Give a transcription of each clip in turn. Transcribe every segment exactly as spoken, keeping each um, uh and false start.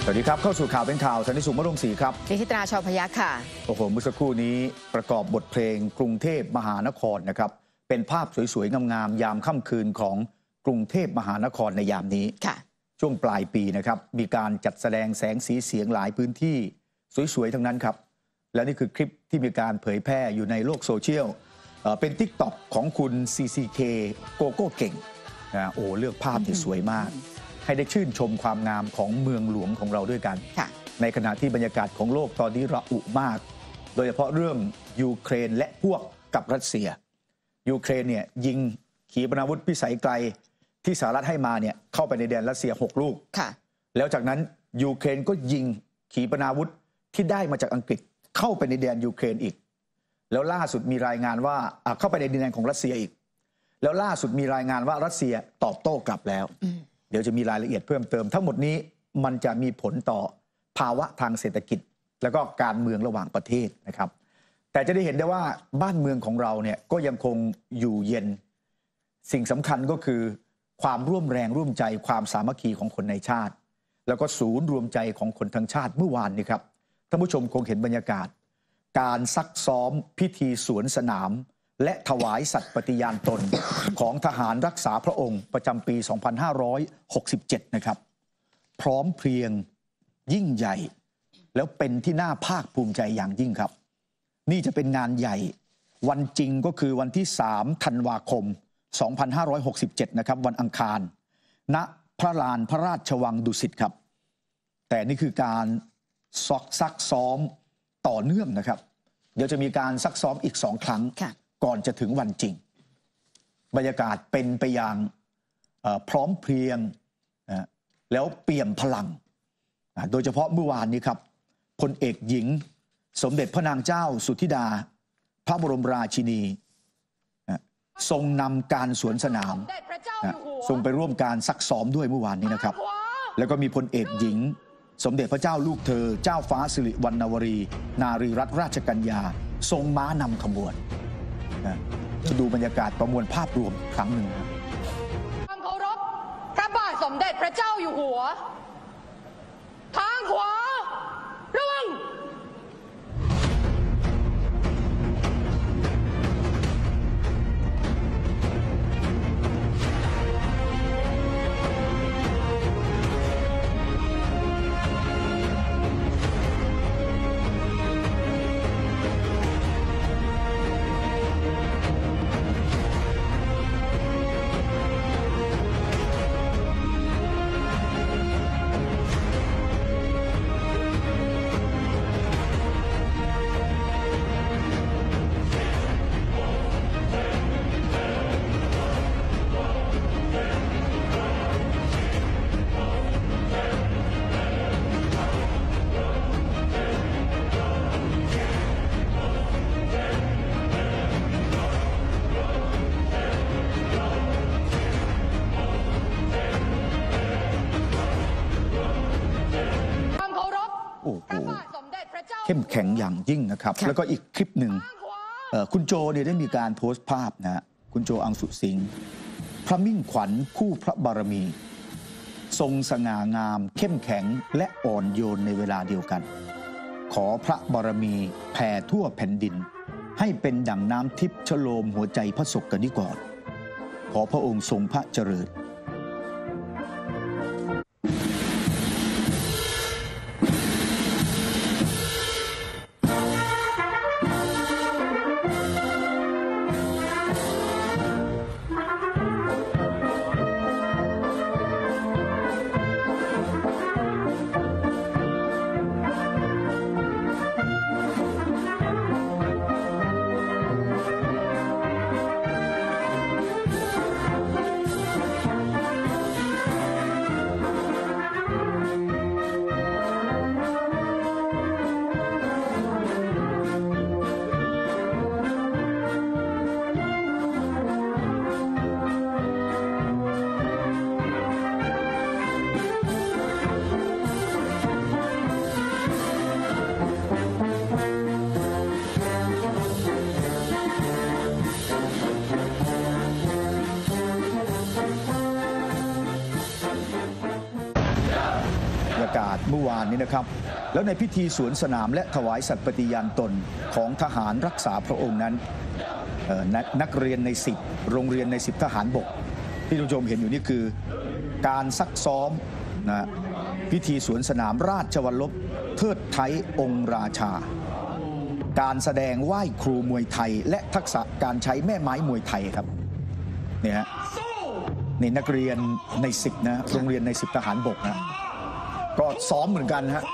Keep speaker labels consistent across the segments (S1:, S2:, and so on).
S1: สวัสดีครับเข้าสู่ข่าวเป็นข่าวสันติสุขมรงศรีครับ
S2: นิติตราชาวพยัคฆ์ค่ะ
S1: โอ้โหเมื่อสักครู่นี้ประกอบบทเพลงกรุงเทพมหานครนะครับเป็นภาพสวยๆงามๆยามค่ำคืนของกรุงเทพมหานครในยามนี้
S2: ค่ะ
S1: ช่วงปลายปีนะครับมีการจัดแสดงแสงสีเสียงหลายพื้นที่สวยๆทั้งนั้นครับและนี่คือคลิปที่มีการเผยแพร่อยู่ในโลกโซเชียลเป็น ติ๊กต็อก ของคุณ ซี ซี เค โกโก้เก่งนะโอ้เลือกภาพที่สวยมากให้ได้ชื่นชมความงามของเมืองหลวงของเราด้วยกันในขณะที่บรรยากาศของโลกตอนนี้ระอุมากโดยเฉพาะเรื่องยูเครนและพวกกับรัสเซียยูเครนเนี่ยยิงขีปนาวุธพิสัยไกลที่สหรัฐให้มาเนี่ยเข้าไปในแดนรัสเซียหกลูกแล้วจากนั้นยูเครนก็ยิงขีปนาวุธที่ได้มาจากอังกฤษเข้าไปในแดนยูเครนอีกแล้วล่าสุดมีรายงานว่าเข้าไปในดินแดนของรัสเซียอีกแล้วล่าสุดมีรายงานว่ารัสเซียตอบโต้กลับแล้วเดี๋ยวจะมีรายละเอียดเพิ่มเติมทั้งหมดนี้มันจะมีผลต่อภาวะทางเศรษฐกิจแล้วก็การเมืองระหว่างประเทศนะครับแต่จะได้เห็นได้ว่าบ้านเมืองของเราเนี่ยก็ยังคงอยู่เย็นสิ่งสำคัญก็คือความร่วมแรงร่วมใจความสามัคคีของคนในชาติแล้วก็ศูนย์รวมใจของคนทั้งชาติเมื่อวานนี้ครับท่านผู้ชมคงเห็นบรรยากาศการซักซ้อมพิธีสวนสนามและถวายสัตย์ปฏิญาณตนของทหารรักษาพระองค์ประจำปี สองพันห้าร้อยหกสิบเจ็ด นะครับพร้อมเพรียงยิ่งใหญ่แล้วเป็นที่น่าภาคภูมิใจอย่างยิ่งครับนี่จะเป็นงานใหญ่วันจริงก็คือวันที่สามธันวาคม สองพันห้าร้อยหกสิบเจ็ด นะครับวันอังคารณพระลานพระราชวังดุสิตครับแต่นี่คือการซักซักซ้อมต่อเนื่องนะครับเดี๋ยวจะมีการซักซ้อมอีกสองครั้งก่อนจะถึงวันจริงบรรยากาศเป็นไปอย่างพร้อมเพรียงแล้วเปี่ยมพลังโดยเฉพาะเมื่อวานนี้ครับพลเอกหญิงสมเด็จพระนางเจ้าสุธิดาพระบรมราชินีทรงนำการสวนสนามทรงไปร่วมการซักซ้อมด้วยเมื่อวานนี้นะครับแล้วก็มีพลเอกหญิงสมเด็จพระเจ้าลูกเธอเจ้าฟ้าสิริวัณณวรีนารีรัตนราชกัญญาทรงม้านำขบวนจะดูบรรยากาศประมวลภาพรวมครั้งหนึ่งครับ
S3: ความเคารพพระบาทสมเด็จพระเจ้าอยู่หัวทางขวาระวัง
S1: เข้มแข็งอย่างยิ่งนะครับแล้วก็อีกคลิปหนึ่งคุณโจเนี่ยได้มีการโพสต์ภาพนะฮะคุณโจอังสุสิงห์พระมิ่งขวัญคู่พระบารมีทรงสง่างามเข้มแข็งและอ่อนโยนในเวลาเดียวกันขอพระบารมีแผ่ทั่วแผ่นดินให้เป็นดั่งน้ำทิพย์ชโลมหัวใจพระศกนิกรขอพระองค์ทรงพระเจริญากาศเมื่อวานนี้นะครับแล้วในพิธีสวนสนามและถวายสัตย์ปฏิญาณตนของทหารรักษาพระองค์นั้นนนักเรียนในสิบโรงเรียนในสิบทหารบกที่ทุกชมเห็นอยู่นี่คือการซักซ้อมนะพิธีสวนสนามราชวัลลบเทิดไทยองค์ราชาการแสดงไหว้ครูมวยไทยและทักษะการใช้แม่ไม้มวยไทยครับเนี่ยฮะนี่นักเรียนในสิบนะโรงเรียนในสิบทหารบกนะก็ซ้อมเหมือนกันฮะ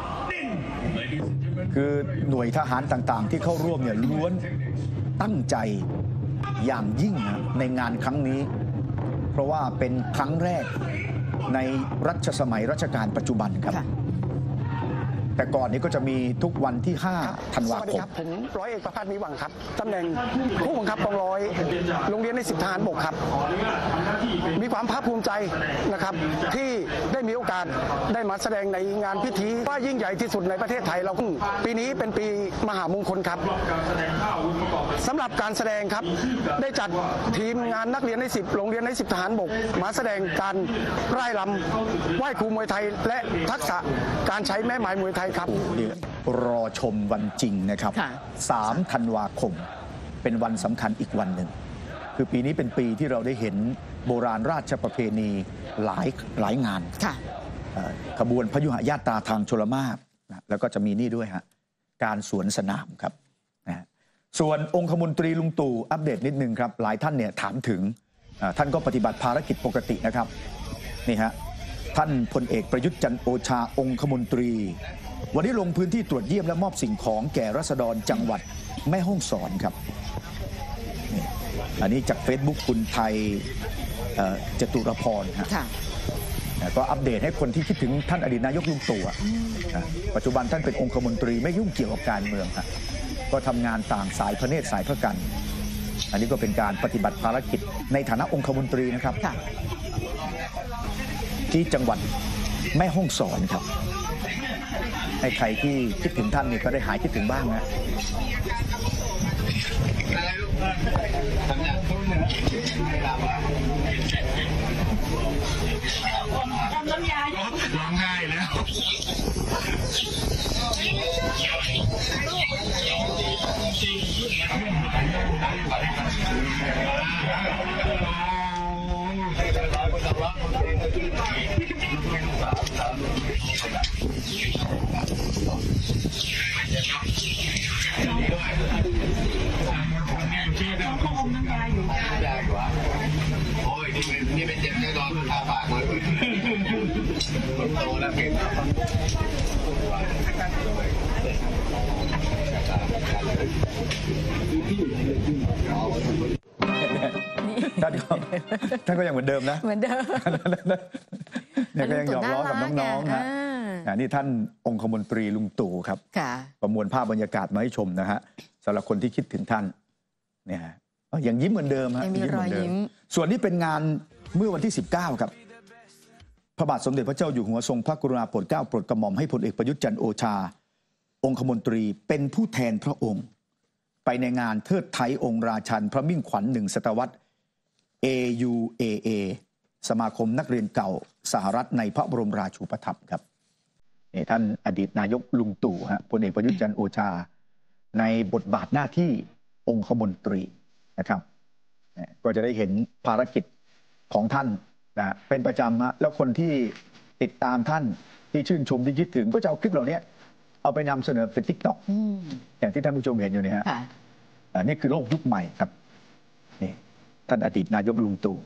S1: คือหน่วยทหารต่างๆที่เข้าร่วมเนี่ยล้วนตั้งใจอย่างยิ่งนะในงานครั้งนี้เพราะว่าเป็นครั้งแรกในรัชสมัยรัชกาลปัจจุบันครับแต่ก่อนนี้ก็จะมีทุกวันที่ห้าธันวาคม
S2: สวัสดีครับผมร้อยเอกประภาสมีหวังครับตำแหน่งผู้บังคับกองร้อยโรงเรียนในสิบทหารบกครับมีความภาคภูมิใจนะครับที่ได้มีโอกาสได้มาแสดงในงานพิธีว่ายิ่งใหญ่ที่สุดในประเทศไทยเราปีนี้เป็นปีมหามงคลครับสำหรับการแสดงครับได้จัดทีมงานนักเรียนในสิบโรงเรียนในสิบทหารบกมาแสดงการร่ายรำไหว้ครูมวยไทยและทักษะการใช้แม่ไม้มวยไทยครับ
S1: รอชมวันจริงนะครับสามธันวาคมเป็นวันสำคัญอีกวันหนึ่งคือปีนี้เป็นปีที่เราได้เห็นโบราณราชประเพณีหลายหลายงานขบวนพยุหญาตราทางชลมารแล้วก็จะมีนี่ด้วยฮะการสวนสนามครับนะส่วนองคมนตรีลุงตู่อัปเดตนิดนึงครับหลายท่านเนี่ยถามถึงท่านก็ปฏิบัติภารกิจปกตินะครับนี่ฮะท่านพลเอกประยุทธ์จันทร์โอชาองคมนตรีวันนี้ลงพื้นที่ตรวจเยี่ยมและมอบสิ่งของแก่ราษฎรจังหวัดแม่ฮ่องสอนครับอันนี้จาก Facebook คุณไทยจตุรพรครับก็อัปเดตให้คนที่คิดถึงท่านอดีตนายกลุงตู่ปัจจุบันท่านเป็นองคมนตรีไม่ยุ่งเกี่ยวกับการเมืองครับก็ทำงานต่างสายพระเนตรสายพระกันอันนี้ก็เป็นการปฏิบัติภารกิจในฐานะองคมนตรีนะครับที่จังหวัดแม่ฮ่องสอนครับให้ใครที่คิดถึงท่านนี่ก็ได้หายคิดถึงบ้างนะ
S4: ร้องไห้แล้วโอ้ยนี่เป็นนี่เป็นเจ็บแน่นอนทาปากเลยคนโตแล้วเก่ง
S1: ท่านก็ท่านก็ยังเหมือนเดิมนะ
S5: เหมือนเดิม
S1: เนี่ยก็ยังหยอกล้อกับน้องๆนะนี่ท่านองคมนตรีลุงตู่ครับประมวลภาพบรรยากาศมาให้ชมนะฮะสำหรับคนที่คิดถึงท่านเนี่ยยังยิ้มเหมือนเดิมฮะ
S5: ยิ้มเหมือนเดิม
S1: ส่วนนี้เป็นงานเมื่อวันที่สิบเก้าครับพระบาทสมเด็จพระเจ้าอยู่หัวทรงพระกรุณาโปรดเกล้าโปรดกระหม่อมให้พลเอกประยุทธ์จันทร์โอชาองคมนตรีเป็นผู้แทนพระองค์ไปในงานเทิดไทยองค์ราชันพระมิ่งขวัญหนึ่งศตวรรษ เอ ยู เอ เอ สมาคมนักเรียนเก่าสหรัฐในพระบรมราชูปถัมภ์ครับนี่ท่านอดีตนายกลุงตู่ฮะพลเอกประยุทธ์จันทร์โอชาในบทบาทหน้าที่องคมนตรีนะครับก็จะได้เห็นภารกิจของท่านนะเป็นประจำฮะแล้วคนที่ติดตามท่านที่ชื่นชมที่คิดถึงก็จะเอาคลิปเหล่านี้เอาไปนำเสนอเป็น ติ๊กต็อก อย่างที่ท่านผู้ชมเห็นอยู่เนี่ยฮะนี่คือโลกยุคใหม่ครับนี่ท่านอดีตนายกลุงตู่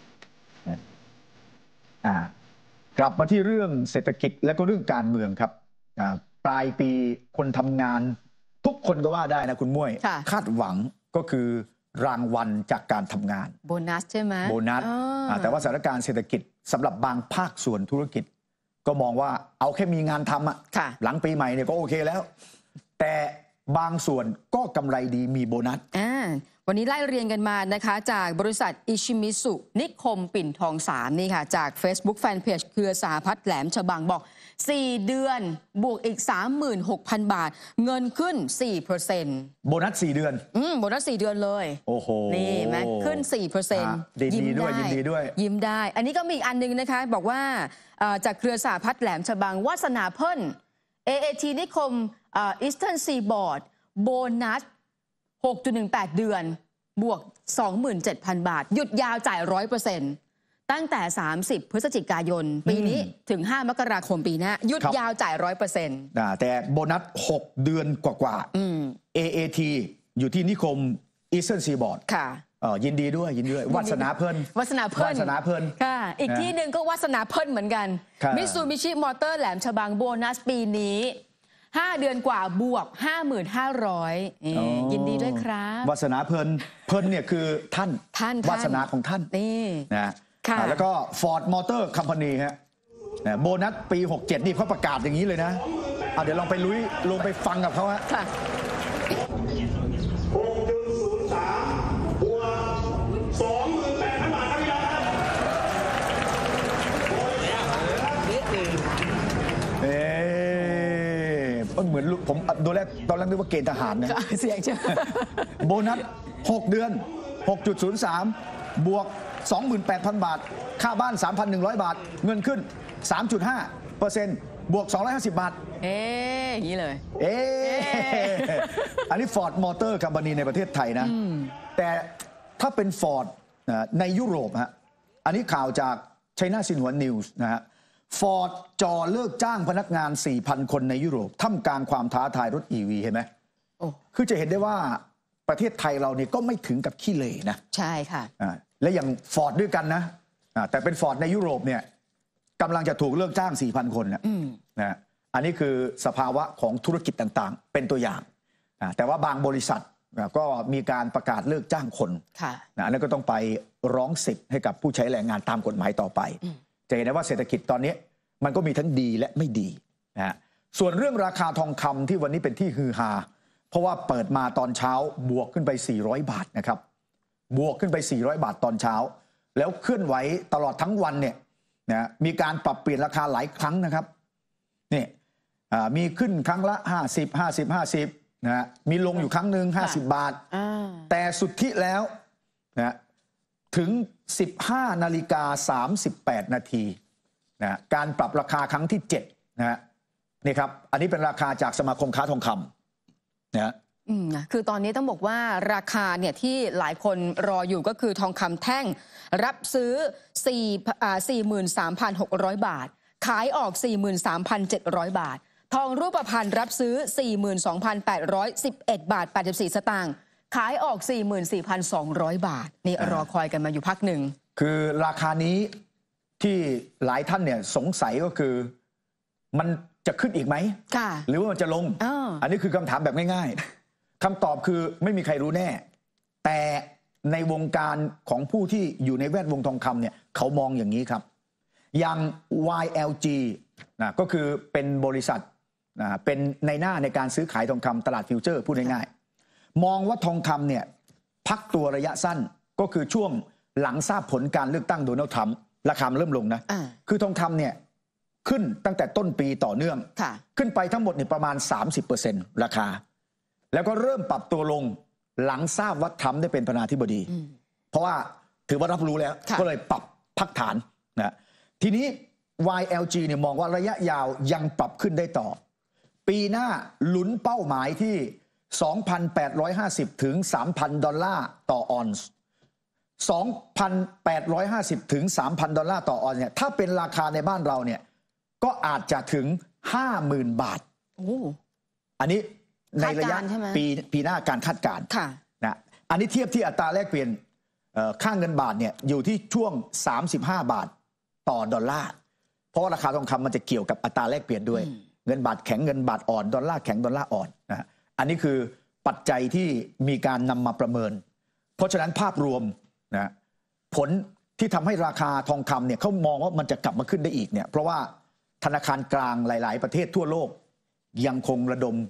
S1: กลับมาที่เรื่องเศรษฐกิจและก็เรื่องการเมืองครับปลายปีคนทำงานทุกคนก็ว่าได้นะคุณม้วยคาดหวังก็คือรางวัลจากการทำงาน
S5: โบนัสใช่ไหม
S1: โบนัสแต่ว่าสถานการณ์เศรษฐกิจสำหรับบางภาคส่วนธุรกิจก็มองว่าเอาแค่มีงานทำอะหลังปีใหม่เนี่ยก็โอเคแล้วแต่บางส่วนก็กำไรดีมีโบนัส
S5: วันนี้ไล่เรียงกันมานะคะจากบริษัทอิชิมิสุนิคมปิ่นทองสามนี่ค่ะจาก Facebook Fanpage เครือสหพัฒน์แหลมฉบังบอกสี่เดือนบวกอีก สามหมื่นหกพัน บาทเงินขึ้น สี่เปอร์เซ็นต์
S1: โบนัสสี่เดือน
S5: อืมโบนัสสี่เดือนเลย
S1: โอ้โห
S5: นี่ไหมขึ้น สี่เปอร์เซ็นต์
S1: ยิ้มได้ยินดีด้วย
S5: ยิ้มได้อันนี้ก็มีอีกอันนึงนะคะบอกว่าจากเครือสหพัฒน์แหลมฉบังวาสนาเพิ่น เอ เอ ที นิคมอีสเทิร์นซีบอร์ดโบนัส หกจุดหนึ่งแปด เดือนบวก สองหมื่นเจ็ดพัน บาทหยุดยาวจ่าย ร้อยเปอร์เซ็นต์ ตั้งแต่สามสิบพฤศจิกายนปีนี้ถึงห้ามกราคมปีหน้าหยุดยาวจ่าย ร้อยเปอร์เซ็นต์
S1: แต่โบนัสหกเดือนกว่าๆ เอ เอ ที อยู่ที่นิคมอีสเทิร์นซีบอร์ด
S5: ค่ะ
S1: ยินดีด้วยยินดีด้วยวัสนาเพิ่น
S5: วัสนาเพิ่น
S1: วัสนาเพิ่น
S5: ค่ะอีกที่หนึ่งก็วัสนาเพิ่นเหมือนกันมิตซูบิชิมอเตอร์แหลมฉบังโบนัสปีนี้ห้าเดือนกว่าบวก ห้าหมื่นห้าร้อย ยินดีด้วยครับ
S1: วาสนาเพลินเพลินเนี่ยคือท่าน
S5: ท่าน
S1: วาสนาของท่าน
S5: นี่
S1: นะแล้วก็ Ford Motor Company ฮะโบนัสปีหกเจ็ดนี่เขาประกาศอย่างนี้เลยนะเดี๋ยวลองไปลุยลงไปฟังกับเขาฮะเหมือนผมดูแลตอนแรกนึกว่าเกณฑ์ทหารนะ
S5: เสียงใช่
S1: โบนัสหกเดือน หกจุดศูนย์สาม บวก สองหมื่นแปดพัน บาทค่าบ้าน สามพันหนึ่งร้อย บาทเงินขึ้น สามจุดห้าเปอร์เซ็นต์ บวกสองร้อยห้าสิบ บาท
S5: เอ๊ะอย่างนี้เลย
S1: เอ๊ะอันนี้ Ford Motor Company ในประเทศไทยนะแต่ถ้าเป็น Ford ในยุโรปฮะอันนี้ข่าวจาก China Xinhua News นะฮะฟอร์ดจอเลิกจ้างพนักงาน สี่พัน คนในยุโรปท่ามกลางความท้าทายรถ อี วี เห็นไหมโอ้คือจะเห็นได้ว่าประเทศไทยเราเนี่ยก็ไม่ถึงกับขี้เหร่นะ
S5: ใช่ค่ะ
S1: อ่าและอย่างฟอร์ดด้วยกันนะอ่าแต่เป็นฟอร์ดในยุโรปเนี่ยกำลังจะถูกเลิกจ้าง สี่พัน คนนะนะอันนี้คือสภาวะของธุรกิจต่างๆเป็นตัวอย่างอ่าแต่ว่าบางบริษัทก็มีการประกาศเลิกจ้างคน
S5: ค่ะ
S1: นะอันนั้นก็ต้องไปร้องสิทธิ์ให้กับผู้ใช้แรงงานตามกฎหมายต่อไปจะเห็นได้ว่าเศรษฐกิจตอนนี้มันก็มีทั้งดีและไม่ดีนะฮะส่วนเรื่องราคาทองคำที่วันนี้เป็นที่ฮือฮาเพราะว่าเปิดมาตอนเช้าบวกขึ้นไปสี่ร้อยบาทนะครับบวกขึ้นไปสี่ร้อยบาทตอนเช้าแล้วเคลื่อนไหวตลอดทั้งวันเนี่ยนะมีการปรับเปลี่ยนราคาหลายครั้งนะครับนี่มีขึ้นครั้งละห้าสิบ ห้าสิบ ห้าสิบนะมีลงอยู่ครั้งหนึ่งห้าสิบบาทแต่สุดที่แล้วนะถึงสิบห้านาฬิกาสามสิบแปดนาทีนะการปรับราคาครั้งที่เจ็ดนะฮะนี่ครับอันนี้เป็นราคาจากสมาคมค้าทองคำนะ
S5: อืมคือตอนนี้ต้องบอกว่าราคาเนี่ยที่หลายคนรออยู่ก็คือทองคำแท่งรับซื้อ สี่หมื่นสามพันหกร้อย บาทขายออก สี่หมื่นสามพันเจ็ดร้อย บาททองรูปพรรณรับซื้อ สี่หมื่นสองพันแปดร้อยสิบเอ็ด บาทแปดสิบสี่สตางค์ขายออก สี่หมื่นสี่พันสองร้อย บาทนี่รอคอยกันมาอยู่พักหนึ่ง
S1: คือราคานี้ที่หลายท่านเนี่ยสงสัยก็คือมันจะขึ้นอีกไหมหรือว่ามันจะลง
S5: อ,
S1: อันนี้คือคำถามแบบง่ายๆคำตอบคือไม่มีใครรู้แน่แต่ในวงการของผู้ที่อยู่ในแวดวงทองคำเนี่ยเขามองอย่างนี้ครับอย่าง วาย แอล จี นะก็คือเป็นบริษัทนะเป็นในหน้าในการซื้อขายทองคำตลาดฟิวเจอร์พูดง่ายๆมองว่าทองคำเนี่ยพักตัวระยะสั้นก็คือช่วงหลังทราบผลการเลือกตั้งโดนัลด์ทรัมป์ราคาเริ่มลงนะคือทองคำเนี่ยขึ้นตั้งแต่ต้นปีต่อเนื่องขึ้นไปทั้งหมดเนี่ยประมาณ สามสิบเปอร์เซ็นต์ ราคาแล้วก็เริ่มปรับตัวลงหลังทราบว่าทรัมป์ได้เป็นประธานาธิบดีเพราะว่าถือว่ารับรู้แล้วก็เลยปรับพักฐานนะทีนี้ วาย แอล จี เนี่ยมองว่าระยะยาวยังปรับขึ้นได้ต่อปีหน้าลุ้นเป้าหมายที่ สองพันแปดร้อยห้าสิบ ถึง สามพัน ดอลลาร์ต่อออนซ์สองพันแปดร้อยห้าสิบ ถึง สามพัน ดอลลาร์ต่อออนซ์เนี่ยถ้าเป็นราคาในบ้านเราเนี่ยก็อาจจะถึง ห้าหมื่น บาทโอ้อันนี้ในระยะปีปีหน้าการคาดการณ์นะอันนี้เทียบที่อัตราแลกเปลี่ยนค่าเงินบาทเนี่ยอยู่ที่ช่วงสามสิบห้าบาทต่อดอลลาร์เพราะราคาทองคำมันจะเกี่ยวกับอัตราแลกเปลี่ยนด้วยเงินบาทแข็งเงินบาทอ่อนดอลลาร์แข็งดอลลาร์อ่อนนะอันนี้คือปัจจัยที่มีการนำมาประเมินเพราะฉะนั้นภาพรวมนะผลที่ทำให้ราคาทองคำเนี่ยเขามองว่ามันจะกลับมาขึ้นได้อีกเนี่ยเพราะว่าธนาคารกลางหลายๆประเทศทั่วโลกยังคงระดม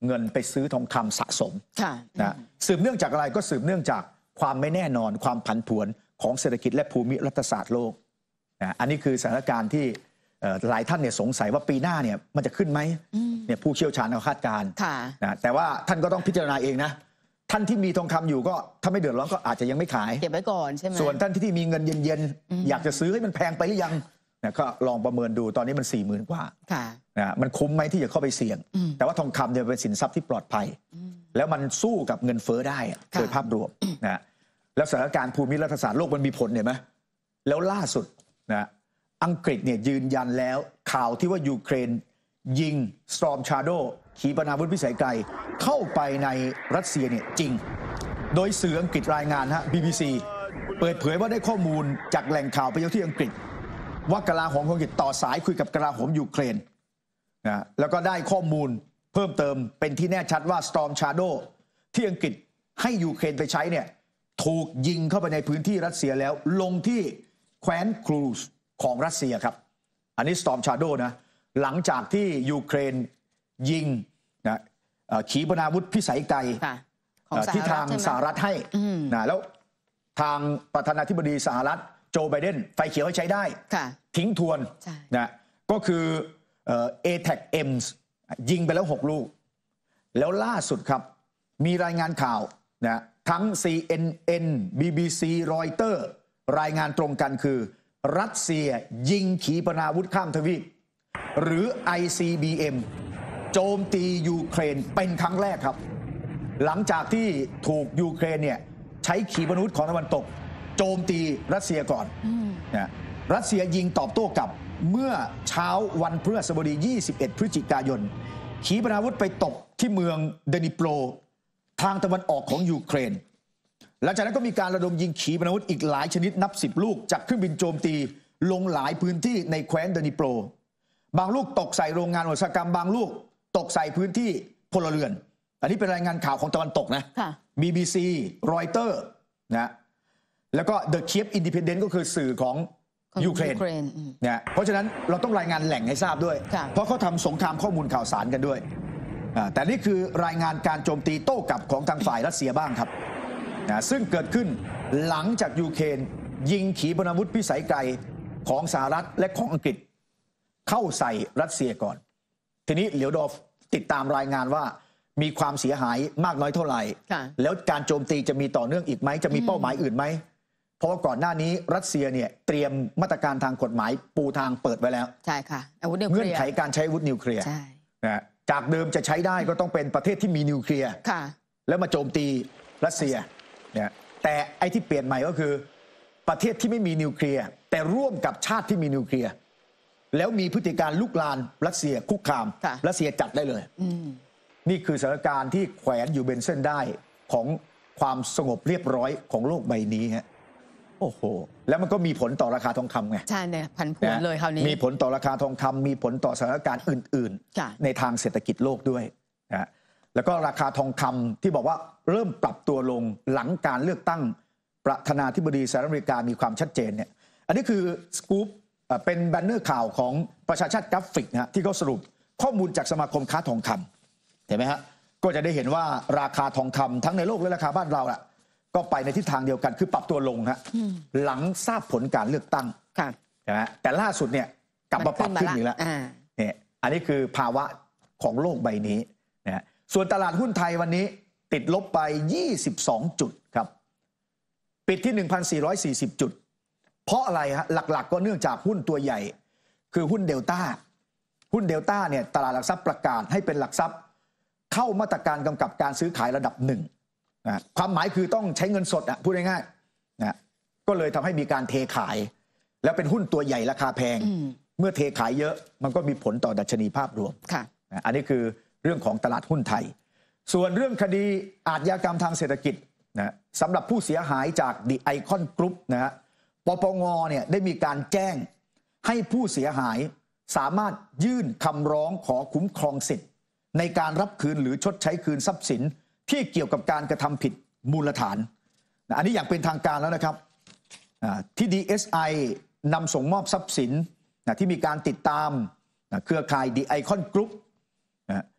S1: เงินไปซื้อทองคำสะสม
S5: ค่ะ
S1: นะสืบเนื่องจากอะไรก็สืบเนื่องจากความไม่แน่นอนความผันผวนของเศรษฐกิจและภูมิรัฐศาสตร์โลกนะอันนี้คือสถานการณ์ที่หลายท่านเนี่ยสงสัยว่าปีหน้าเนี่ยมันจะขึ้นไหมเนี่ยผู้เชี่ยวชาญเขาคาดการณ์นะแต่ว่าท่านก็ต้องพิจารณาเองนะท่านที่มีทองคำอยู่ก็ถ้าไม่เดือดร้อนก็อาจจะยังไม่ขาย
S5: เก็บไว้ก่อนใช่ไหม
S1: ส่วนท่านที่มีเงินเย็นๆอยากจะซื้อให้มันแพงไปหรือยังนะก็ลองประเมินดูตอนนี้มันสี่หมื่นกว่านะมันคุ้มไหมที่จะเข้าไปเสี่ยงแต่ว่าทองคำเนี่ยเป็นสินทรัพย์ที่ปลอดภัยแล้วมันสู้กับเงินเฟ้อได้โดยภาพรวมนะแล้วสถานการณ์ภูมิรัฐศาสตร์โลกมันมีผลเห็นไหมแล้วล่าสุดนะอังกฤษเนี่ยยืนยันแล้วข่าวที่ว่ายูเครนยิง Storm Shadow ขีปนาวุธพิสัยไกลเข้าไปในรัสเซียเนี่ยจริงโดยสื่ออังกฤษรายงานฮะ บี บี ซี เปิดเผยว่าได้ข้อมูลจากแหล่งข่าวไปยังที่อังกฤษว่ากลาโหมของอังกฤษต่อสายคุยกับกลาโหมยูเครนนะแล้วก็ได้ข้อมูลเพิ่มเติมเป็นที่แน่ชัดว่า Storm Shadow ที่อังกฤษให้ยูเครนไปใช้เนี่ยถูกยิงเข้าไปในพื้นที่รัสเซียแล้วลงที่แคว้นครูซของรัสเซียครับอันนี้ Storm Shadow นะหลังจากที่ยูเครนยิงนะขีปนาวุธพิสัยไกลที่ทางสหรัฐให้นะแล้วทางประธานาธิบดีสหรัฐโจไบเดนไฟเขียวให้ใช้ได้ทิ้งทวนนะก็คือเอ แท็ก เอ็มส์ ยิงไปแล้วหกลูกแล้วล่าสุดครับมีรายงานข่าวนะทั้ง ซี เอ็น เอ็น บี บี ซี รอยเตอร์รายงานตรงกันคือรัสเซียยิงขีปนาวุธข้ามทวีปหรือ ไอ ซี บี เอ็ม โจมตียูเครนเป็นครั้งแรกครับหลังจากที่ถูกยูเครนเนี่ยใช้ขีปนาวุธของตะวันตกโจมตีรัสเซียก่อนนะรัสเซียยิงตอบโต้กลับเมื่อเช้าวันพฤหัสบดียี่สิบเอ็ดพฤศจิกายนขีปนาวุธไปตกที่เมืองเดนิโปรทางตะวันออกของยูเครนหลังจากนั้นก็มีการระดมยิงขีปนาวุธอีกหลายชนิดนับสิบลูกจากเครื่องบินโจมตีลงหลายพื้นที่ในแคว้นเดนิโปรบางลูกตกใส่โรงงานอุตสาหกรรมบางลูกตกใส่พื้นที่พลเรือนอันนี้เป็นรายงานข่าวของตะวันตกนะ บี บี ซี รอยเตอร์นะแล้วก็ The Kiev Independent ก็คือสื่อของยูเครนนะเพราะฉะนั้นเราต้องรายงานแหล่งให้ทราบด้วยเพราะเขาทำสงครามข้อมูลข่าวสารกันด้วยแต่นี่คือรายงานการโจมตีโต้กลับของทางฝ่ายรัสเซียบ้างครับนะซึ่งเกิดขึ้นหลังจากยูเครนยิงขีปนาวุธพิสัยไกลของสหรัฐและของอังกฤษเข้าใส่รัสเซียก่อนทีนี้เหลียวดอฟติดตามรายงานว่ามีความเสียหายมากน้อยเท่าไหร่แล้วการโจมตีจะมีต่อเนื่องอีกไหมจะมีเป้าหมายอื่นไหมเพราะว่าก่อนหน้านี้รัสเซียเนี่ยเตรียมมาตรการทางกฎหมายปูทางเปิดไว้แล้ว
S5: ใช่ค่ะอาวุธนิวเคลียร์
S1: เงื่อนไขการใช้อาวุธนิวเคลียร์นะจากเดิมจะใช้ได้ก็ต้องเป็นประเทศที่มีนิวเคลียร์แล้วมาโจมตีรัสเซียเนี่ยแต่ไอ้ที่เปลี่ยนใหม่ก็คือประเทศที่ไม่มีนิวเคลียร์แต่ร่วมกับชาติที่มีนิวเคลียร์แล้วมีพฤติการลุกลานรัสเซียคุกคามรัสเซียจัดได้เลยนี่คือสถานการณ์ที่แขวนอยู่บนเส้นได้ของความสงบเรียบร้อยของโลกใบนี้ฮะโอ้โหแล้วมันก็มีผลต่อราคาทองคำไง
S5: ใช่เนี่ยพันผวนเลยคราวนี้
S1: มีผลต่อราคาทองคำมีผลต่อสถานการณ์อื่นๆในทางเศรษฐกิจโลกด้วยนะแล้วก็ราคาทองคำที่บอกว่าเริ่มปรับตัวลงหลังการเลือกตั้งประธานาธิบดีสหรัฐอเมริกามีความชัดเจนเนี่ยอันนี้คือสกู๊ปเป็นแบนเนอร์ข่าวของประชาชาติกราฟิกนะที่เขาสรุปข้อมูลจากสมาคมค้าทองคำเห็นไหมฮะก็จะได้เห็นว่าราคาทองคำทั้งในโลกและราคาบ้านเราล่ะก็ไปในทิศทางเดียวกันคือปรับตัวลงฮะหลังทราบผลการเลือกตั้งนะแต่ล่าสุดเนี่ยกลับมาปรับขึ้นอีกแล้วเนี่ยอันนี้คือภาวะของโลกใบนี้นะส่วนตลาดหุ้นไทยวันนี้ติดลบไปยี่สิบสองจุดครับปิดที่ หนึ่งพันสี่ร้อยสี่สิบ จุดเพราะอะไรฮะหลักๆก็เนื่องจากหุ้นตัวใหญ่คือหุ้นเดลต้าหุ้นเดลต้าเนี่ยตลาดหลักทรัพย์ประกาศให้เป็นหลักทรัพย์เข้ามาตรการกำกับการซื้อขายระดับหนึ่งนะความหมายคือต้องใช้เงินสดอ่ะพูดง่ายๆนะก็เลยทำให้มีการเทขายแล้วเป็นหุ้นตัวใหญ่ราคาแพงเมื่อเทขายเยอะมันก็มีผลต่อดัชนีภาพรวมนะอันนี้คือเรื่องของตลาดหุ้นไทยส่วนเรื่องคดีอาชญากรรมทางเศรษฐกิจนะสำหรับผู้เสียหายจากดิไอคอนกรุ๊ปนะฮะปปงเนี่ยได้มีการแจ้งให้ผู้เสียหายสามารถยื่นคำร้องขอคุ้มครองสิทธิ์ในการรับคืนหรือชดใช้คืนทรัพย์สินที่เกี่ยวกับการกระทำผิดมูลฐานอันนี้อย่างเป็นทางการแล้วนะครับที่ ดี เอส ไอ นำส่งมอบทรัพย์สินที่มีการติดตามเครือข่าย The Icon Group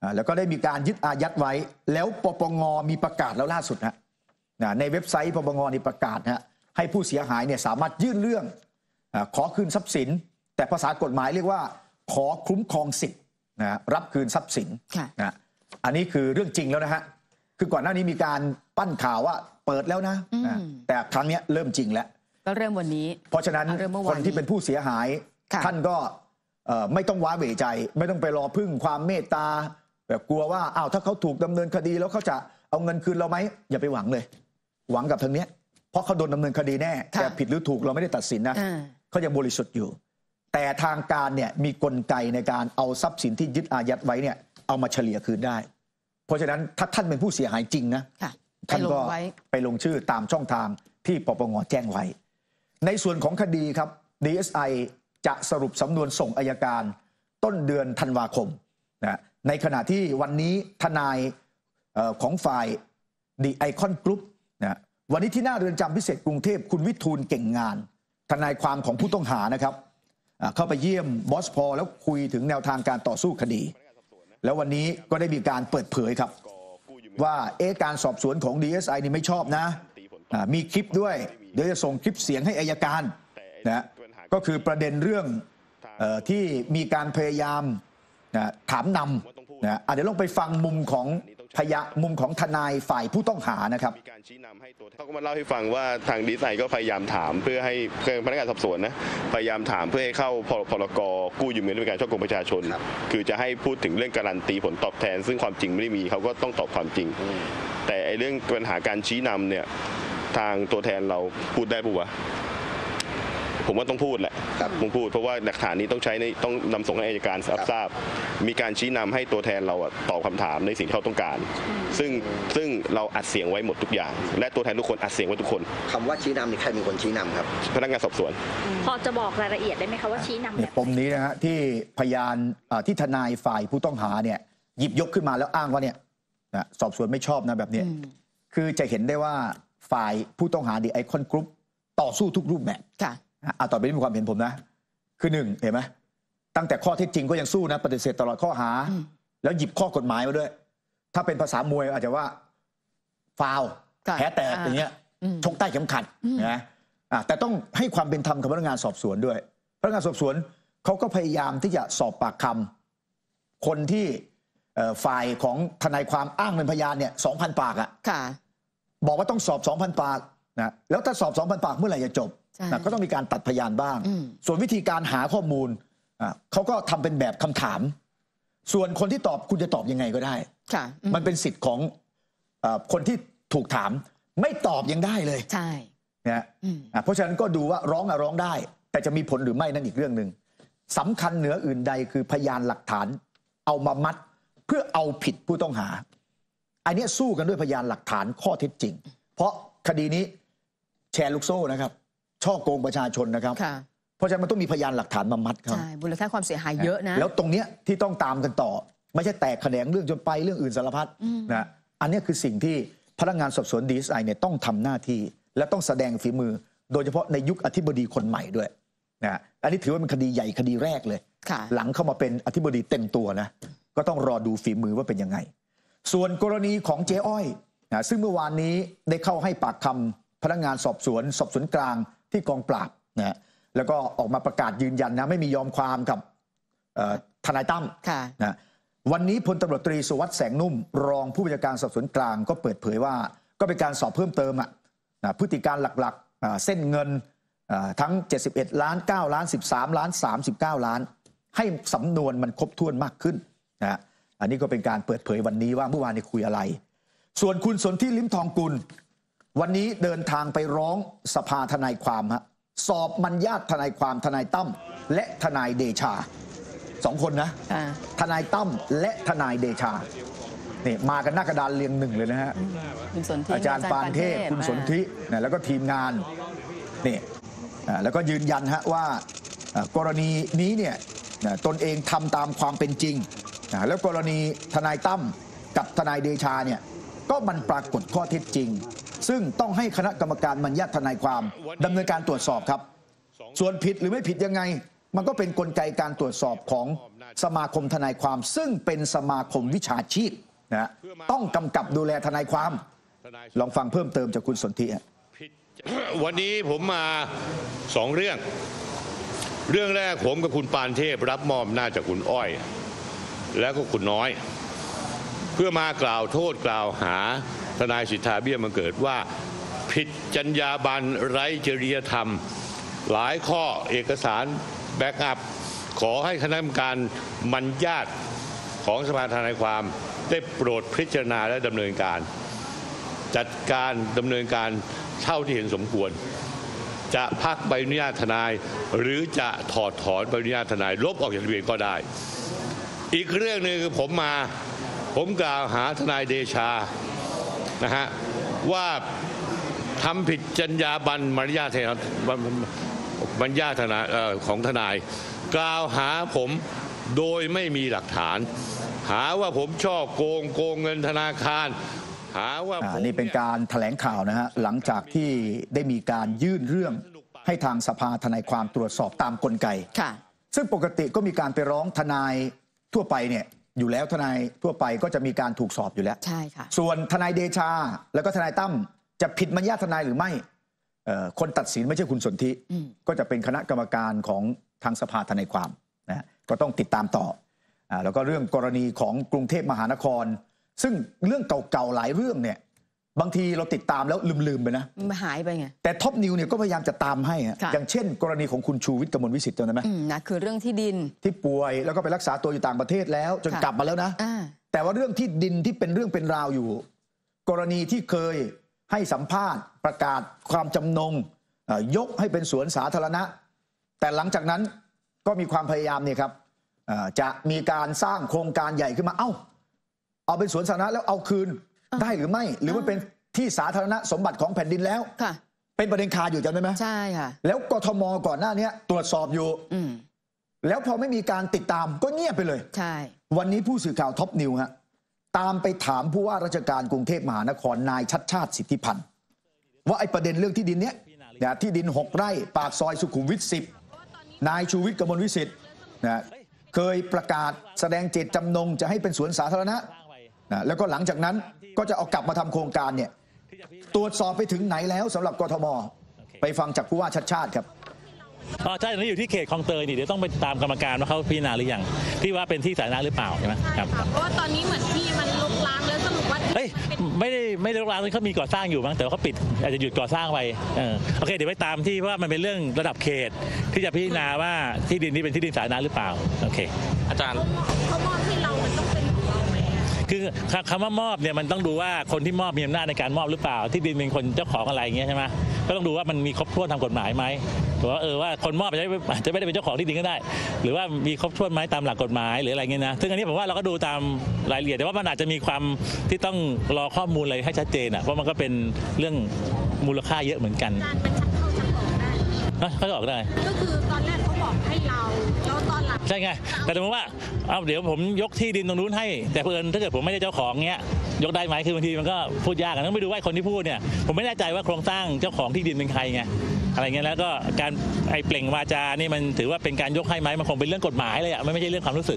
S1: อ่าแล้วก็ได้มีการยึดอายัดไว้แล้วปปงมีประกาศแล้วล่าสุดฮะนะในเว็บไซต์ปปงนี่ประกาศฮะให้ผู้เสียหายเนี่ยสามารถยื่นเรื่องอาขอคืนทรัพย์สินแต่ภาษากฎหมายเรียกว่าขอคุ้มครองสิทธิ์นะรับคืนทรัพย์สินนะอันนี้คือเรื่องจริงแล้วนะฮะคือก่อนหน้านี้มีการปั้นข่าวว่าเปิดแล้วนะนะแต่ครั้งนี้เริ่มจริงแล้ว
S5: ก็เริ่มวันนี้
S1: เพราะฉะนั้นคนที่เป็นผู้เสียหายท่านก็ไม่ต้องว้าเหวใจไม่ต้องไปรอพึ่งความเมตตาแบบกลัวว่าอ้าวถ้าเขาถูกดำเนินคดีแล้วเขาจะเอาเงินคืนเราไหมอย่าไปหวังเลยหวังกับทางนี้เพราะเขาโดนดำเนินคดีแน่แต่ผิดหรือถูกเราไม่ได้ตัดสินนะเขายังบริสุทธิ์อยู่แต่ทางการเนี่ยมีกลไกในการเอาทรัพย์สินที่ยึดอายัดไว้เนี่ยเอามาเฉลี่ยคืนได้เพราะฉะนั้นถ้าท่านเป็นผู้เสียหายจริงนะท่านก็ไปลงชื่อตามช่องทางที่ปปงแจ้งไว้ในส่วนของคดีครับ ดี เอส ไอ จะสรุปสำนวนส่งอัยการต้นเดือนธันวาคมนะในขณะที่วันนี้ทนายของฝ่ายดีไอคอนกรุ๊ปนะวันนี้ที่หน้าเรือนจำพิเศษกรุงเทพคุณวิทูลเก่งงานทนายความของผู้ต้องหานะครับเข้าไปเยี่ยมบอสพอแล้วคุยถึงแนวทางการต่อสู้คดีแล้ววันนี้ก็ได้มีการเปิดเผยครับว่าเอ๊ะการสอบสวนของ ดี เอส ไอ นี่ไม่ชอบนะมีคลิปด้วยเดี๋ยวจะส่งคลิปเสียงให้อัยการนะก็คือประเด็นเรื่องเอ่อที่มีการพยายามนะถามนำนะเดี๋ยวลองไปฟังมุมของพยามุมของทนายฝ่ายผู้ต้องหานะครับ
S6: มีการชี้นำให้ตัวเขาก็มาเล่าให้ฟังว่าทางดีไซน์ก็พยายามถามเพื่อให้พนักงานสอบสวนนะพยายามถามเพื่อให้เข้าพรกกู้ยืมเงินด้วยการช่อกงประชาชนคือจะให้พูดถึงเรื่องการันตีผลตอบแทนซึ่งความจริงไม่ได้มีเขาก็ต้องตอบความจริงแต่ไอ้เรื่องปัญหาการชี้นำเนี่ยทางตัวแทนเราพูดได้ปุ๊บวะผมว่าต้องพูดแหละต้องพูดเพราะว่าหลักฐานนี้ต้องใช้ในต้องนำส่งให้อัยการรับทราบมีการชี้นำให้ตัวแทนเราตอบคำถามในสิ่งที่เขาต้องการซึ่งซึ่งเราอัดเสียงไว้หมดทุกอย่างและตัวแทนทุกคนอัดเสียงไว้ทุกคน
S7: คำว่าชี้นำนี่ใครเป็นคนชี้นำครับ
S6: พนักงานสอบสวน
S8: พอจะบอกรายละเอียดได้ไหมคะว่าชี้นำ
S1: เนี่ยปมนี้นะฮะที่พยานที่ทนายฝ่ายผู้ต้องหาเนี่ยหยิบยกขึ้นมาแล้วอ้างว่าเนี่ยนะสอบสวนไม่ชอบนะแบบนี้คือจะเห็นได้ว่าฝ่ายผู้ต้องหาดีไอคอนกรุ๊ปต่อสู้ทุกรูปแบบอ่ะต่อไปนี้มีความเห็นผมนะคือหนึ่งเห็นไหมตั้งแต่ข้อเท็จจริงก็ยังสู้นะปฏิเสธตลอดข้อหาแล้วหยิบข้อกฎหมายมาด้วยถ้าเป็นภาษามวยอาจจะว่าฟาวแพ้แตกอย่างเงี้ยชกใต้เข็มขัดนะแต่ต้องให้ความเป็นธรรมกับพนักงานสอบสวนด้วยพนักงานสอบสวนเขาก็พยายามที่จะสอบปากคำคนที่ฝ่ายของทนายความอ้างเป็นพยานเนี่ยสองพันปากอ่ะบอกว่าต้องสอบสองพันปากนะแล้วถ้าสอบสองพันปากเมื่อไหร่จะจบนะก็ต้องมีการตัดพยานบ้างส่วนวิธีการหาข้อมูลเขาก็ทำเป็นแบบคำถามส่วนคนที่ตอบคุณจะตอบยังไงก็ได้มันเป็นสิทธิ์ของคนที่ถูกถามไม่ตอบยังได้เลย
S5: ใช่
S1: นะเพราะฉะนั้นก็ดูว่าร้องอะร้องได้แต่จะมีผลหรือไม่นั่นอีกเรื่องหนึ่งสำคัญเหนืออื่นใดคือพยานหลักฐานเอามามัดเพื่อเอาผิดผู้ต้องหาอันนี้สู้กันด้วยพยานหลักฐานข้อเท็จจริงเพราะคดีนี้แชร์ลูกโซ่นะครับช่อโกงประชาชนนะครับเพราะฉะนั้นมันต้องมีพยานหลักฐานมามัดครับ
S5: ใช่มูลค่าความเสียหายเยอะนะ
S1: แล้วตรงเนี้ยที่ต้องตามกันต่อไม่ใช่แตกแขนงเรื่องจนไปเรื่องอื่นสารพัดนะอันนี้คือสิ่งที่พนักงานสอบสวน ดี เอส ไอ เนี่ยต้องทำหน้าที่และต้องแสดงฝีมือโดยเฉพาะในยุคอธิบดีคนใหม่ด้วยนะอันนี้ถือว่าเป็นคดีใหญ่คดีแรกเลยหลังเข้ามาเป็นอธิบดีเต็มตัวนะก็ต้องรอดูฝีมือว่าเป็นยังไงส่วนกรณีของเจ๊อ้อยนะซึ่งเมื่อวานนี้ได้เข้าให้ปากคำพนักงานสอบสวนสอบสวนกลางที่กองปราบนะแล้วก็ออกมาประกาศยืนยันนะไม่มียอมความกับทนายตั้มนะวันนี้พลตำรวจตรีสุวัสดิ์แสงนุ่มรองผู้บัญชาการสอบสวนกลางก็เปิดเผยว่าก็เป็นการสอบเพิ่มเติมอ่ะนะพฤติการหลักๆเส้นเงินทั้งเจ็ดสิบเอ็ดล้านเก้าล้านสิบสามล้านสามสิบเก้าล้านให้สำนวนมันครบถ้วนมากขึ้นนะอันนี้ก็เป็นการเปิดเผยวันนี้ว่าเมื่อวานนี้คุยอะไรส่วนคุณสนธิลิ้มทองกุลวันนี้เดินทางไปร้องสภาทนายความฮะสอบมัญญาติทนายความทนายตั้มและทนายเดชาสองคนนะทนายตั้มและทนายเดชานี่มากันหน้ากระดานเรียงหนึ่งเลยนะฮะอาจารย์ปานเทพคุณสนธินะแล้วก็ทีมงานนี่แล้วก็ยืนยันฮะว่ากรณีนี้เนี่ยตนเองทำตามความเป็นจริงแล้วกรณีทนายตั้มกับทนายเดชาเนี่ยก็มันปรากฏข้อเท็จจริงซึ่งต้องให้คณะกรรมการมัญญาติทนายความดำเนินการตรวจสอบครับส่วนผิดหรือไม่ผิดยังไงมันก็เป็นกลไกการตรวจสอบของสมาคมทนายความซึ่งเป็นสมาคมวิชาชีพนะต้องกำกับดูแลทนายความลองฟังเพิ่มเติมจากคุณสนธิ
S9: วันนี้ผมมาสองเรื่องเรื่องแรกผมกับคุณปานเทพรับมอบหน้าจากคุณอ้อยแล้วก็คุณน้อยเพื่อมากล่าวโทษกล่าวหาทนายสิทธาเบี้ยบังเกิดว่าผิดจรรยาบรรณไร้จริยธรรมหลายข้อเอกสารแบ็กอัพขอให้คณะกรรมการมัญญาติของสภาทนายความได้โปรดพิจารณาและดำเนินการจัดการดำเนินการเท่าที่เห็นสมควรจะพักใบอนุญาตทนายหรือจะถอดถอนใบอนุญาตทนายลบออกจากทะเบียนก็ได้อีกเรื่องหนึ่งคือผมมาผมกล่าวหาทนายเดชานะฮะว่าทำผิดจรรยาบรรณมารยาทมารยาททนายของทนายกล่าวหาผมโดยไม่มีหลักฐานหาว่าผมช่อโกงโกงเงินธนาคารหาว่า
S1: นี่เป็นการแถลงข่าวนะฮะหลังจากที่ได้มีการยื่นเรื่องให้ทางสภาทนายความตรวจสอบตามกลไกซึ่งปกติก็มีการไปร้องทนายทั่วไปเนี่ยอยู่แล้วทนายทั่วไปก็จะมีการถูกสอบอยู่แล้ว
S5: ใช่ค่ะ
S1: ส่วนทนายเดชาแล้วก็ทนายตั้มจะผิดมารยาททนายหรือไม่คนตัดสินไม่ใช่คุณสนธิก็จะเป็นคณะกรรมการของทางสภาทนายความนะก็ต้องติดตามต่อแล้วก็เรื่องกรณีของกรุงเทพมหานครซึ่งเรื่องเก่าๆหลายเรื่องเนี่ยบางทีเราติดตามแล้วลืมๆไปนะ
S5: มันหายไปไง
S1: แต่ท็อปนิวเนี่ยก็พยายามจะตามให้อย่างเช่นกรณีของคุณชูวิทย์กมลวิสิทธิ์จำได้ไหม
S5: นะคือเรื่องที่ดิน
S1: ที่ป่วยแล้วก็ไปรักษาตัวอยู่ต่างประเทศแล้วจนกลับมาแล้วนะแต่ว่าเรื่องที่ดินที่เป็นเรื่องเป็นราวอยู่กรณีที่เคยให้สัมภาษณ์ประกาศความจำนงยกให้เป็นสวนสาธารณะแต่หลังจากนั้นก็มีความพยายามเนี่ยครับจะมีการสร้างโครงการใหญ่ขึ้นมาเอ้าเอาเป็นสวนสาธารณะแล้วเอาคืนได้หรือไม่หรือมันเป็นที่สาธารณะสมบัติของแผ่นดินแล้วเป็นประเด็นคาอยู่จำได้ไหม
S5: ใช่ค่ะ
S1: แล้วกทมก่อนหน้านี้ตรวจสอบอยู่แล้วพอไม่มีการติดตามก็เงียบไปเลย
S5: ใช่
S1: วันนี้ผู้สื่อข่าวท็อปนิวฮะตามไปถามผู้ว่าราชการกรุงเทพมหานครนายชัดชาติสิทธิพันธ์ว่าไอ้ประเด็นเรื่องที่ดินเนี้ยที่ดินหกไร่ปากซอยสุขุมวิทสิบนายชูวิทย์กมลวิสิทธิ์นะเคยประกาศแสดงเจตจำนงจะให้เป็นสวนสาธารณะนะแล้วก็หลังจากนั้นก็จะเอากลับมาทำโครงการเนี่ยตรวจสอบไปถึงไหนแล้วสำหรับกทมไปฟังจากผู้ว่าชัดชาติครับ
S10: อ๋อใช่ตอนนี้อยู่ที่เขตคลองเตยนี่เดี๋ยวต้องไปตามกรรมการว่าเขาพิจารณาหรือยังที่ว่าเป็นที่สาธารณะหรือเปล่าใช่ไหมครับ
S8: เพราะว่าตอนนี้เหมือนที่มันลุกลามแล้วสรุปว่า
S10: เฮ้ยไม่ได้ไม่ได้ลุกลามเขามีก่อสร้างอยู่มั้งแต่ว่าเขาปิดอาจจะหยุดก่อสร้างไปเออโอเคเดี๋ยวไปตามที่ว่ามันเป็นเรื่องระดับเขตที่จะพิจารณาว่าที่ดินนี้เป็นที่ดินสาธารณะหรือเปล่าโอเคอาจารย์
S8: เขามอบให้เรามันต้องเป็นของเราไหม
S10: คือคำว่ามอบเนี่ยมันต้องดูว่าคนที่มอบมีอำนาจในการมอบหรือเปล่าที่ดินเป็นคนเจ้าของอะไรอย่างเงี้ยใช่ไหมก็ต้องดูว่ามันมีครบถ้วนทางกฎหมายไหมหรือว่าเออว่าคนมอบอาจจะไม่ได้เป็นเจ้าของที่ดินก็ได้หรือว่ามีครบถ้วนไหมตามหลักกฎหมายหรืออะไรเงี้ยนะซึ่งอันนี้ผมว่าเราก็ดูตามรายละเอียดแต่ว่ามันอาจจะมีความที่ต้องรอข้อมูลอะไรให้ชัดเจนอ่ะเพราะมันก็เป็นเรื่องมูลค่าเยอะเหมือนกันเขาจะออกได้
S8: ก็คือตอนแรกเขาบอกให้เราแล้วตอนหลัง
S10: ใช่ไงแต่สมมติว่าเอาเดี๋ยวผมยกที่ดินตรงนู้นให้แต่เพื่อนถ้าเกิดผมไม่ได้เจ้าของเงี้ยยกได้ไหมคือบางทีมันก็พูดยากต้องไปดูว่าคนที่พูดเนี่ยผมไม่แน่ใจว่าโครงสร้างเจ้าของที่ดินเป็นใครไงอะไรเงี้ยแล้วก็การไอ้เปล่งวาจานี่มันถือว่าเป็นการยกให้ไหมมันคงเป็นเรื่องกฎหมายเลยอ่ะมันไม่ใช่เรื่องความรู้สึก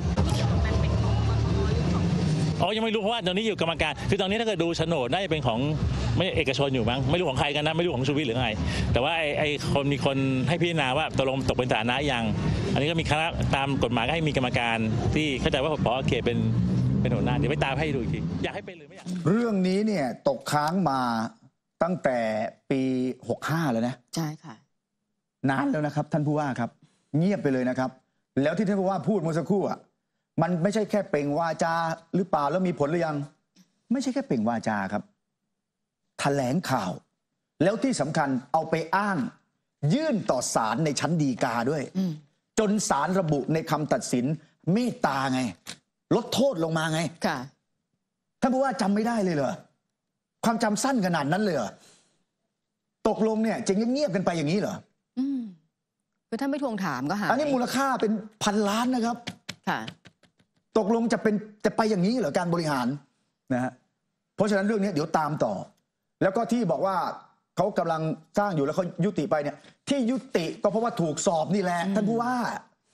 S10: อ๋อยังไม่รู้เพราะว่าตอนนี้อยู่กรรมการคือตอนนี้ถ้าเกิดดูโฉนดน่าจะเป็นของไม่เอกชนอยู่มั้งไม่รู้ของใครกันนะไม่รู้ของชูวิทย์หรือไงแต่ว่าไอ้ไอ้คนมีคนให้พิจารณาว่าตกลงตกเป็นสาธารณะยังอันนี้ก็มีคณะตามกฎหมายก็ให้มีกรรมการที่เข้าใจว่าผอ.เขตเป็นเป็นหัวหน้าเดี๋ยวไปตามให้ดูอีกทีอยากให้เป็นหรือไม่อยาก
S1: เรื่องนี้เนี่ยตกค้างมาตั้งแต่ปีหกห้าแล้วนะ
S5: ใช่ค่ะ
S1: นานแล้วนะครับท่านผู้ว่าครับเงียบไปเลยนะครับแล้วที่ท่านผู้ว่าพูดเมื่อสักครู่อ่ะมันไม่ใช่แค่เปล่งวาจาหรือเปล่าแล้วมีผลหรือยังไม่ใช่แค่เปล่งวาจาครับแถลงข่าวแล้วที่สำคัญเอาไปอ้างยื่นต่อศาลในชั้นฎีกาด้วยจนศาลระบุในคำตัดสินเมตตาไงลดโทษลงมาไง
S5: ค่ะ
S1: ท่านผู้ว่าจำไม่ได้เลยเหรอความจำสั้นขนาดนั้นเลยเหรอตกลงเนี่ยจะเงียบๆกันไปอย่างนี้เหรอ
S5: อืมคือถ้าไม่ทวงถามก็หา
S1: อันนี้มูลค่าเป็นพันล้านนะครับ
S5: ค่ะ
S1: ตกลงจะเป็นจะไปอย่างนี้เหรอการบริหารนะฮะเพราะฉะนั้นเรื่องนี้เดี๋ยวตามต่อแล้วก็ที่บอกว่าเขากำลังสร้างอยู่แล้วเขายุติไปเนี่ยที่ยุติก็เพราะว่าถูกสอบนี่แหละท่านผู้ว่า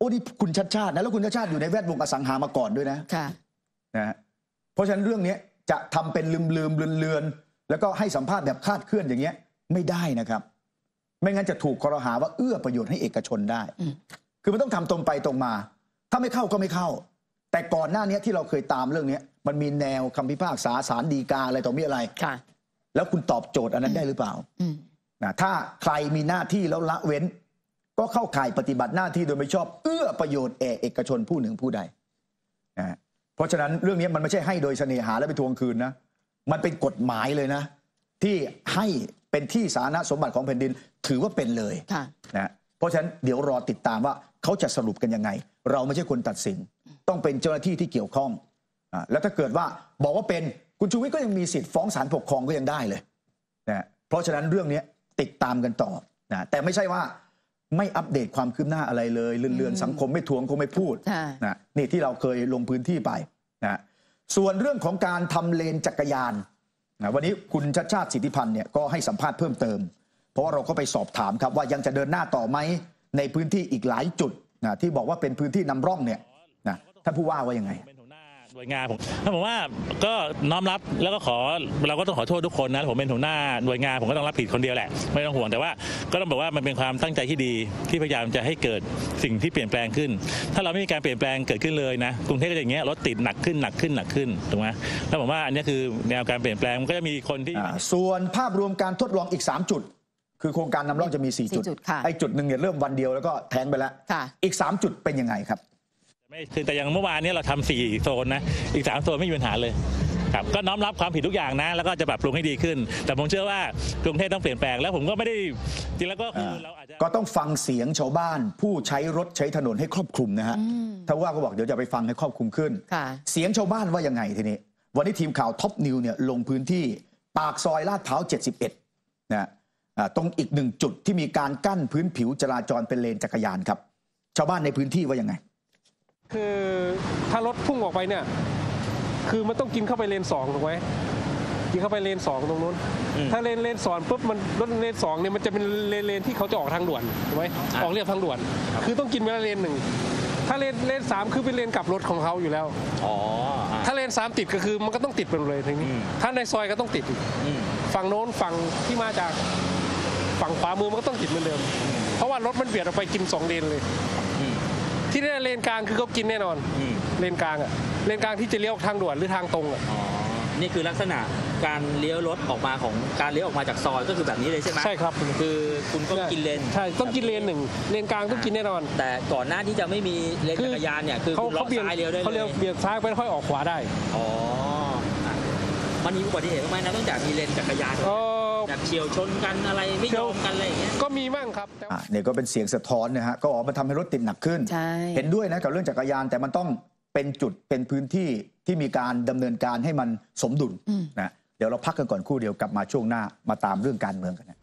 S1: อ้นี่คุณชัดชาตินะแล้วคุณชัดชาติอยู่ในแวดวงอสังหามาก่อนด้วยนะ
S5: ค่ะ
S1: นะเพราะฉะนั้นเรื่องนี้จะทำเป็นลืมลืมเลือนเลือนแล้วก็ให้สัมภาษณ์แบบคลาดเคลื่อนอย่างเงี้ยไม่ได้นะครับไม่งั้นจะถูกครหาว่าเอื้อประโยชน์ให้เอกชนได้คือมันต้องทำตรงไปตรงมาถ้าไม่เข้าก็ไม่เข้าแต่ก่อนหน้านี้ที่เราเคยตามเรื่องนี้มันมีแนวคำพิพากษาศาลฎีกาอะไรต่อมีอะไรแล้วคุณตอบโจทย์อันนั้นได้หรือเปล่านะถ้าใครมีหน้าที่แล้วละเว้นก็เข้าข่ายปฏิบัติหน้าที่โดยไม่ชอบเอื้อประโยชน์แก่เอกชนผู้หนึ่งผู้ใดนะเพราะฉะนั้นเรื่องนี้มันไม่ใช่ให้โดยเสน่หาแล้วไปทวงคืนนะมันเป็นกฎหมายเลยนะที่ให้เป็นที่สาธารณสมบัติของแผ่นดินถือว่าเป็นเลยนะเพราะฉะนั้นเดี๋ยวรอติดตามว่าเขาจะสรุปกันยังไงเราไม่ใช่คนตัดสินต้องเป็นเจ้าหน้าที่ที่เกี่ยวข้องอ่าแล้วถ้าเกิดว่าบอกว่าเป็นคุณชูวิทย์ก็ยังมีสิทธิ์ฟ้องศาลปกครองก็ยังได้เลยนะเพราะฉะนั้นเรื่องนี้ติดตามกันต่อนะแต่ไม่ใช่ว่าไม่อัปเดตความคืบหน้าอะไรเลยเลื่อนๆสังคมไม่ทวงคงไม่พูดนะนี่ที่เราเคยลงพื้นที่ไปนะส่วนเรื่องของการทำเลนจักรยานนะวันนี้คุณชัชชาติสิทธิพันธ์เนี่ยก็ให้สัมภาษณ์เพิ่มเติมเพราะว่าเราก็ไปสอบถามครับว่ายังจะเดินหน้าต่อไหมในพื้นที่อีกหลายจุดนะที่บอกว่าเป็นพื้นที่นำร่องเนี่ยนะท่านผู้ว่าว่ายังไง
S10: หน่วยงานผมถ้าผมว่าก็น้อมรับแล้วก็ขอเราก็ต้องขอโทษทุกคนนะผมเป็นหัวหน้าหน่วยงานผมก็ต้องรับผิดคนเดียวแหละไม่ต้องห่วงแต่ว่าก็ต้องบอกว่ามันเป็นความตั้งใจที่ดีที่พยายามจะให้เกิดสิ่งที่เปลี่ยนแปลงขึ้นถ้าเราไม่มีการเปลี่ยนแปลงเกิดขึ้นเลยนะกรุงเทพก็อย่างเงี้ยรถติดหนักขึ้นหนักขึ้นหนักขึ้นถูกไหมแล้วผมว่าอันนี้คือแนวการเปลี่ยนแปลงมันก็จะมีคนที่
S1: ส่วนภาพรวมการทดลองอีกสามจุดคือโครงการนำร่องจะมีสี่จุดไอ้จุดหนึ่งเนี่ยเริ่มวันเดียวแล้วก็แทงไปแล้วอีกสามจุดเป็นยังไงครับ
S10: ไม่คือแต่อย่างเมื่อวานนี้เราทำสี่โซนนะอีกสามโซนไม่มีปัญหาเลยครับก็น้อมรับความผิดทุกอย่างนะแล้วก็จะปรับปรุงให้ดีขึ้นแต่ผมเชื่อว่ากรุงเทพต้องเปลี่ยนแปลงแล้วผมก็ไม่ได้จริงแล้วก็คือเราอาจจะ
S1: ก็ต้องฟังเสียงชาวบ้านผู้ใช้รถใช้ถนนให้ครอบคลุมนะฮะถ้าว่าก็บอกเดี๋ยวจะไปฟังให้ครอบคลุมขึ้นเสียงชาวบ้านว่ายังไงทีนี้วันนี้ทีมข่าวท็อปนิวเนี่ยลงพื้นที่ปากซอยลาดพร้าวเจ็ดสิบเอ็ดนะตรงอีกหนึ่งจุดที่มีการกั้นพื้นผิวจราจรเป็นเลนจักรยานครับชาวบ้านในพื้นที่ว่ายังไง
S11: คือถ้ารถพุ่งออกไปเนี่ยคือมันต้องกินเข้าไปเลนสองถูกไหมกินเข้าไปเลนสองตรงนู้นถ้าเลนเลนสองปุ๊บมันรถเลนสองเนี่ยมันจะเป็นเลนเลนที่เขาจะออกทางด่วนถูกไหมออกเรียบทางด่วนคือต้องกินไปเลนหนึ่งถ้าเลนเลนสามคือเป็นเลนกลับรถของเขาอยู่แล้วอ๋อถ้าเลนสามติดก็คือมันก็ต้องติดไปเลยทีนี้ถ้าในซอยก็ต้องติดฝั่งโน้นฝั่งที่มาจากฝั่งขวามือมันก็ต้องติดเหมือนเดิมเพราะว่ารถมันเบียดออกไปกินสองเลนเลยที่นี่เลนกลางคือเขากินแน่นอนเลนกลางอ่ะเลนกลางที่จะเลี้ยวทางด่วนหรือทางตรงอ่ะ
S12: อ๋อนี่คือลักษณะการเลี้ยวรถออกมาของการเลี้ยวออกมาจากซอยก็คือแบบนี้เลยใช่ไหม
S11: ใช่ครับ
S12: คือคุณต้องกินเลน
S11: ใช่ต้องกินเลนหนึ่งเลนกลางต้องกินแน่นอน
S12: แต่ก่อนหน้าที่จะไม่มีเลนจักรยานเนี่ยคือ
S11: เขาเบี่ยงซ้ายเลี้ยวได้เลยเขาเลี้ยวเบี่ยงซ้ายไปค่อยออกขวาได้
S12: อ๋อมันมีอุบัติเหตุไหมนะตั้งแต่มีเลนจักรยานแบบเฉียวชนกันอะไรไม่ยอมกันอะไรอย่างเงี้ย
S11: ก็มีบ้างครับ
S1: อ่าเนี่ยก็เป็นเสียงสะท้อนนะฮะก็ออกมาทำให้รถติดหนักขึ้นเห็นด้วยนะกับเรื่องจักรยานแต่มันต้องเป็นจุดเป็นพื้นที่ที่มีการดำเนินการให้มันสมดุลนะเดี๋ยวเราพักกันก่อนครู่เดียวกลับมาช่วงหน้ามาตามเรื่องการเมืองกันนะ